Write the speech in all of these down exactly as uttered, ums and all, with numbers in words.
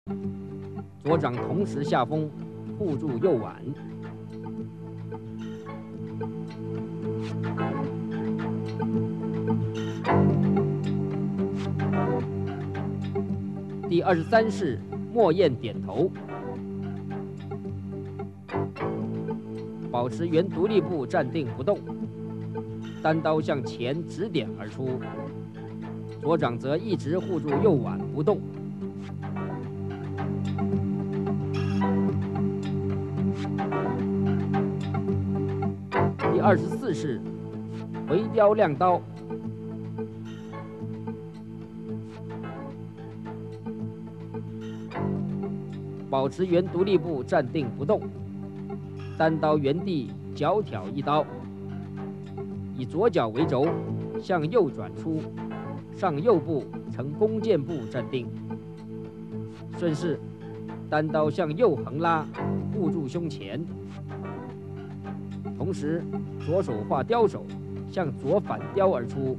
左掌同时下风，护住右腕。第二十三式默咽点头，保持原独立步站定不动，单刀向前指点而出，左掌则一直护住右腕不动。第二十四式回雕亮刀，保持原独立步站定不动，单刀原地脚挑一刀，以左脚为轴向右转出，上右步呈弓箭步站定，顺势单刀向右横拉，护住胸前，同时左手画雕手，向左反雕而出。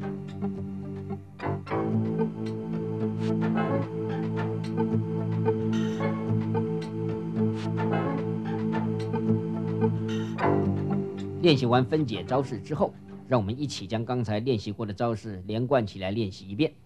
练习完分解招式之后，让我们一起将刚才练习过的招式连贯起来练习一遍。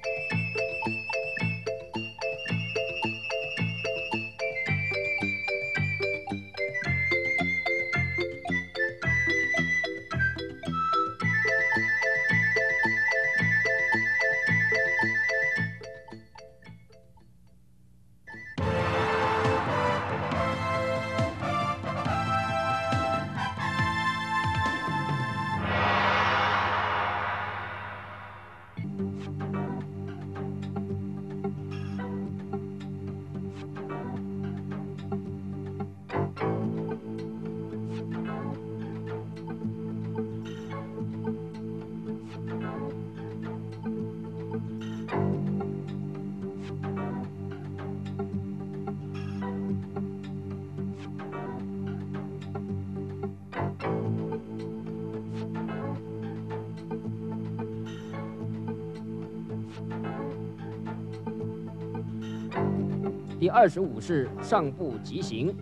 第二十五式上步急行，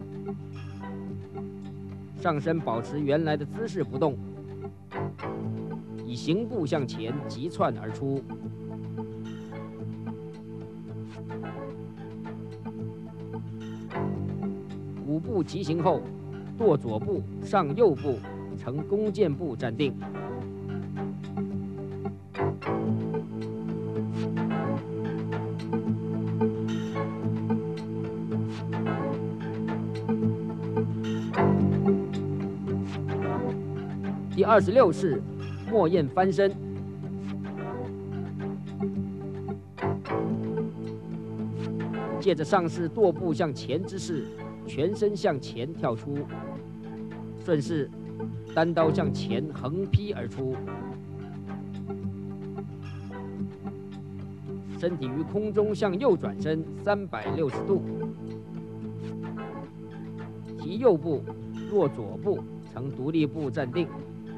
上身保持原来的姿势不动，以行步向前急窜而出。五步急行后，跺左步上右步呈弓箭步站定。第二十六式默咽翻身，借着上式跺步向前之势，全身向前跳出，顺势单刀向前横劈而出，身体于空中向右转身三百六十度，提右步落左步呈独立步站定。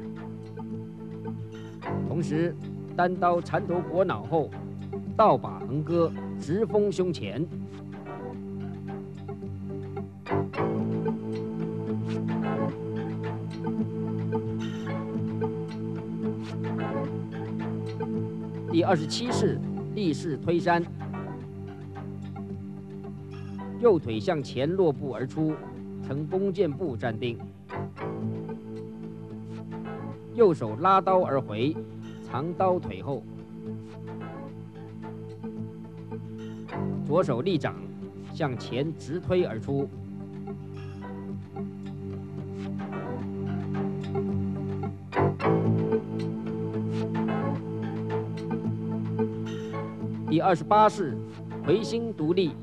同时，单刀缠头裹脑后，倒把横戈直锋胸前。第二十七式立式推山，右腿向前落步而出，呈弓箭步站定，右手拉刀而回。藏刀腿后，左手立掌向前直推而出。第二十八式回心独立，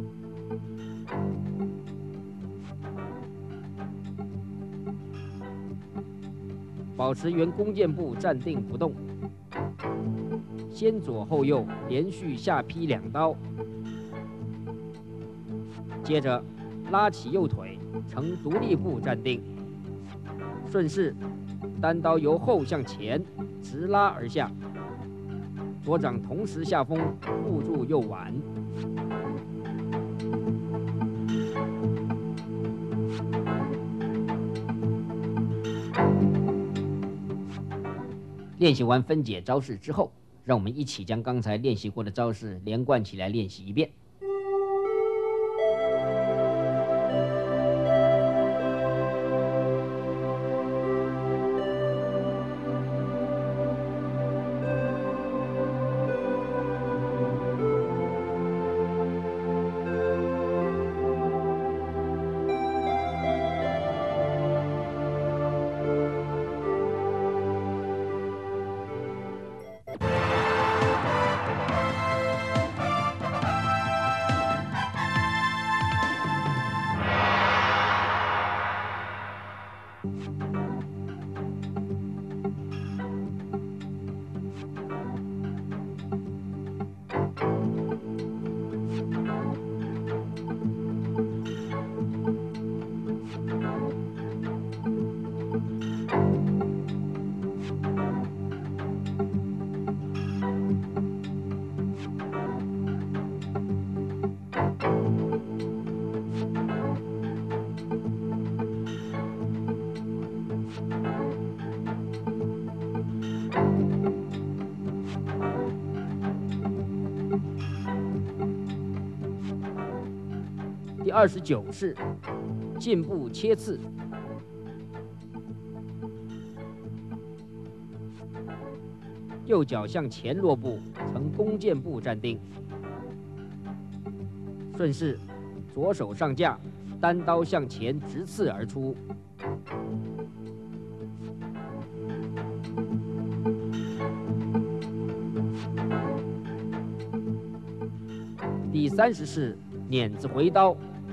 保持原弓箭步站定不动。先左后右连续下劈两刀，接着拉起右腿呈独立步站定，顺势单刀由后向前直拉而下，左掌同时下风护住右腕。 练习完分解招式之后，让我们一起将刚才练习过的招式连贯起来练习一遍。第二十九式进步切刺，右脚向前落步，呈弓箭步站定，顺势左手上架，单刀向前直刺而出。第三十式碾子回刀，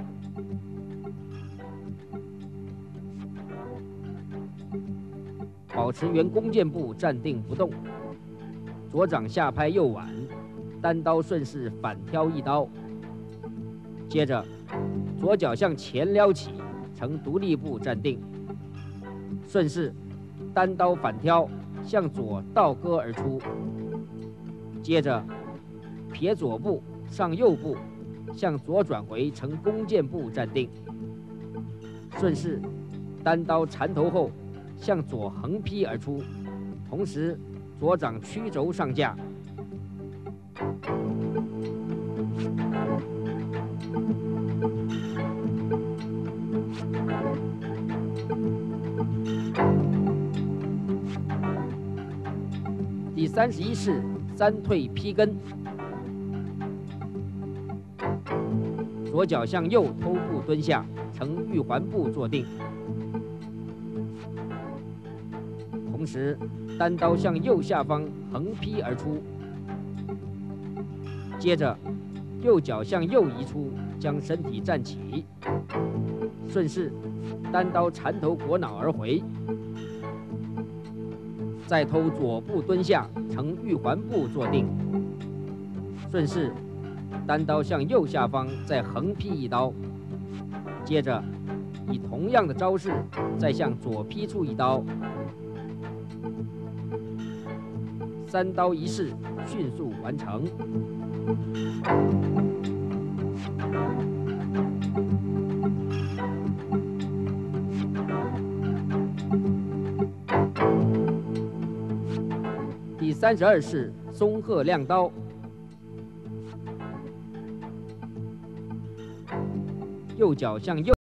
保持原弓箭步站定不动，左掌下拍右腕，单刀顺势反挑一刀。接着，左脚向前撩起，呈独立步站定，顺势单刀反挑，向左倒割而出。接着，撇左步上右步，向左转回呈弓箭步站定，顺势单刀缠头后向左横劈而出，同时左掌曲轴上架。第三十一式三退劈根，左脚向右偷步蹲下，呈玉环步坐定，同时单刀向右下方横劈而出。接着，右脚向右移出，将身体站起，顺势单刀缠头裹脑而回，再偷左步蹲下，呈玉环步坐定，顺势单刀向右下方再横劈一刀，接着以同样的招式再向左劈出一刀，三刀一式迅速完成。第三十二式松鹤亮刀，右脚向右